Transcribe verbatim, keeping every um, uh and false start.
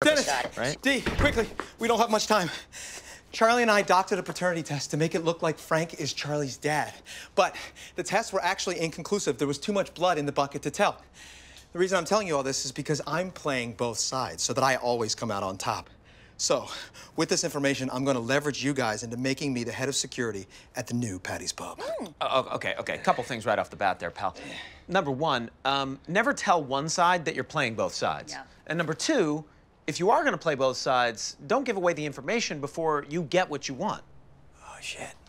Dennis, shot. Right? D, quickly. We don't have much time. Charlie and I doctored a paternity test to make it look like Frank is Charlie's dad. But the tests were actually inconclusive. There was too much blood in the bucket to tell. The reason I'm telling you all this is because I'm playing both sides so that I always come out on top. So, with this information, I'm gonna leverage you guys into making me the head of security at the new Patty's Pub. Mm. Oh, okay, okay. A couple things right off the bat there, pal. Number one, um, never tell one side that you're playing both sides. Yeah. And number two, if you are gonna play both sides, don't give away the information before you get what you want. Oh, shit.